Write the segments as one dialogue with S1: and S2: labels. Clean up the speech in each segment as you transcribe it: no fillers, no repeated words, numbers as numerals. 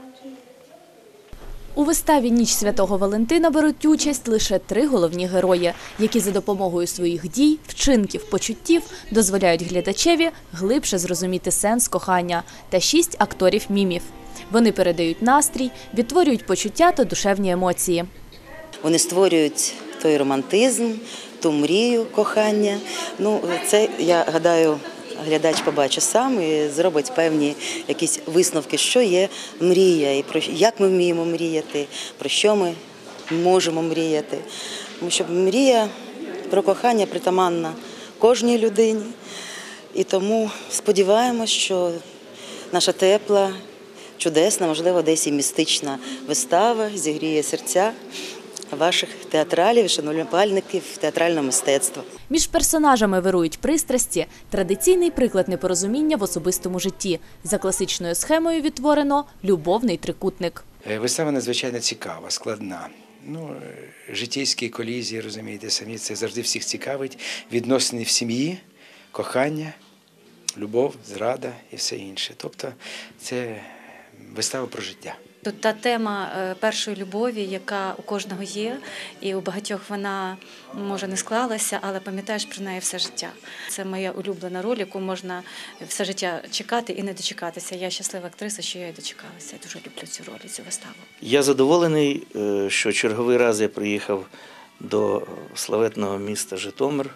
S1: У виставі «Ніч Святого Валентина» беруть участь лише 3 головні герої, які за допомогою своїх дій, вчинків, почуттів дозволяють глядачеві глибше зрозуміти сенс кохання та 6 акторів-мімів. Вони передають настрій, відтворюють почуття та душевні емоції.
S2: Вони створюють той романтизм, ту мрію кохання. Це, я гадаю, глядач побачить сам і зробить певні якісь висновки, що є мрія, і як ми вміємо мріяти, про що ми можемо мріяти. Тому що мрія про кохання притаманна кожній людині. І тому сподіваємось, що наша тепла, чудесна, можливо, десь і містична вистава зігріє серця ваших театралів, шанувальників театрального мистецтва.
S1: Між персонажами вирують пристрасті, традиційний приклад непорозуміння в особистому житті. За класичною схемою відтворено любовний трикутник.
S3: Вистава надзвичайно цікава, складна. Життєйські колізії, розумієте, самі це завжди всіх цікавить. Відносини в сім'ї, кохання, любов, зрада і все інше. Тобто це вистава про життя.
S4: Тут та тема першої любові, яка у кожного є, і у багатьох вона, може, не склалася, але пам'ятаєш про неї все життя. Це моя улюблена роль, яку можна все життя чекати і не дочекатися. Я щаслива актриса, що я її дочекалася. Я дуже люблю цю роль, цю виставу.
S5: Я задоволений, що черговий раз я приїхав до славетного міста Житомир.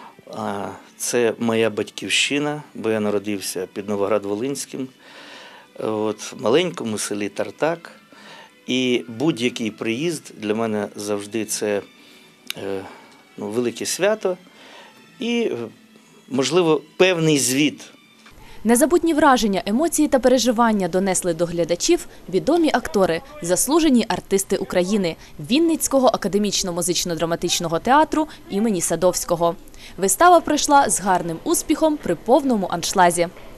S5: Це моя батьківщина, бо я народився під Новоград-Волинським. В маленькому селі Тартак, і будь-який приїзд для мене завжди це велике свято і, можливо, певний звіт.
S1: Незабутні враження, емоції та переживання донесли до глядачів відомі актори, заслужені артисти України Вінницького академічно-музично-драматичного театру імені Садовського. Вистава пройшла з гарним успіхом при повному аншлагі.